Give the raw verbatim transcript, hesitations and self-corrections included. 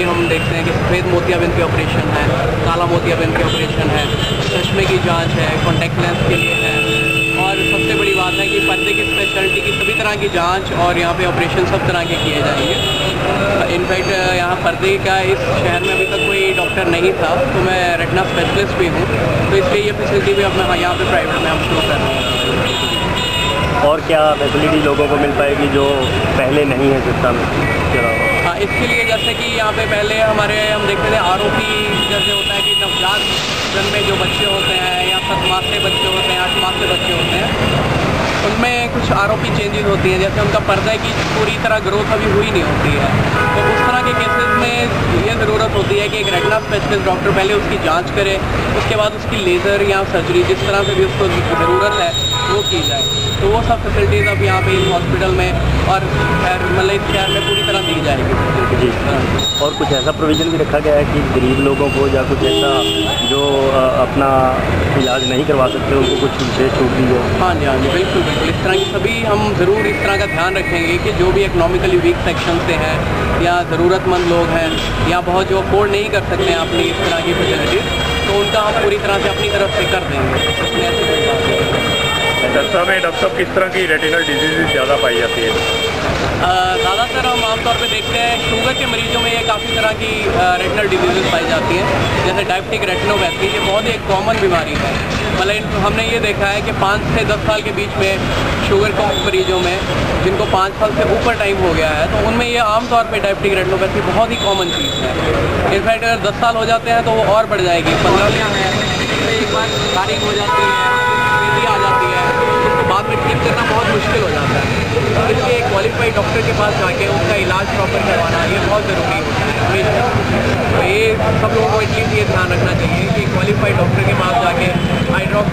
हम देखते हैं कि सफ़ेद मोतियाबिंद के ऑपरेशन है, काला मोतियाबिंद के ऑपरेशन है, चश्मे की जांच है, कॉन्टैक्ट लेंस के लिए है, और सबसे बड़ी बात है कि पर्दे की स्पेशलिटी की सभी तरह की जांच और यहाँ पे ऑपरेशन सब तरह के किए जाएंगे। इनफैक्ट यहाँ पर्दे का इस शहर में अभी तक कोई डॉक्टर नहीं था, तो मैं रेटिना स्पेशलिस्ट भी हूँ, तो इसलिए ये फैसिलिटी भी अब मैं यहाँ पे प्राइवेट में हम शुरू कर रहे हैं। और क्या फैसिलिटी लोगों को मिल पाएगी जो पहले नहीं है सिस्टम के अलावा? हाँ, इसके लिए जैसे कि यहाँ पे पहले हमारे हम देखते थे आर ओ पी जैसे होता है कि नवजात जन्म में जो बच्चे होते हैं या सात माह से बच्चे होते हैं, आठ माह से बच्चे होते हैं, उनमें कुछ आर ओ पी चेंजेस होती हैं, जैसे उनका पर्दा की पूरी तरह ग्रोथ अभी हुई नहीं होती है, तो उस तरह के केसेस में ये ज़रूरत होती है कि एक रेटिना स्पेशलिस्ट डॉक्टर पहले उसकी जांच करे, उसके बाद उसकी लेज़र या सर्जरी जिस तरह से भी उसको ज़रूरत है वो की जाए। तो वो सब फैसिलिटीज़ अब यहाँ पे इस हॉस्पिटल में और मतलब इस शहर में पूरी तरह दी जाएगी। जी, और कुछ ऐसा प्रोविज़न भी रखा गया है कि गरीब लोगों को या कुछ ऐसा जो अपना इलाज नहीं करवा सकते उनको कुछ विशेष छूट दी हो? हाँ जी, हाँ जी, बिल्कुल बिल्कुल इस तरह की सभी हम ज़रूर इस तरह का ध्यान रखेंगे कि जो भी इकनॉमिकली वीक सेक्शन से हैं या ज़रूरतमंद लोग हैं या बहुत जो अफोर्ड नहीं कर सकते हैं अपनी इस तरह की फैसिलिटीज़, तो उनका हम पूरी तरह से अपनी तरफ से कर देंगे। उसमें ऐसी कोई बात नहीं। डॉक्टर साहब डॉक्टर साहब किस तरह की रेटिनल डिजीज़ ज़्यादा पाई जाती है? ज़्यादातर हम आमतौर पे देखते हैं शुगर के मरीजों में ये काफ़ी तरह की रेटिनल डिजीज़ पाई जाती हैं, जैसे डायबिटिक रेटिनोपैथी, ये बहुत ही एक कॉमन बीमारी है। मतलब हमने ये देखा है कि पाँच से दस साल के बीच में शुगर के मरीजों में जिनको पाँच साल से ऊपर टाइम हो गया है, तो उनमें ये आमतौर पे डायबिटिक रेटिनोपैथी बहुत ही कॉमन चीज़ है। इनफैक्ट अगर दस साल हो जाते हैं तो वो और बढ़ जाएगी। पंद्रह है एक बार तारीख हो जाती है, आ जाती है, उसको बाद में ठीक करना बहुत मुश्किल हो जाता है, तो इसलिए एक क्वालिफाइड डॉक्टर के पास जाके उसका इलाज प्रॉपर करवाना ये बहुत ज़रूरी होता है हमेशा। तो ये सब लोगों को एटलीस्ट ये ध्यान रखना चाहिए कि क्वालिफाइड डॉक्टर के पास जाके आई ड्रॉप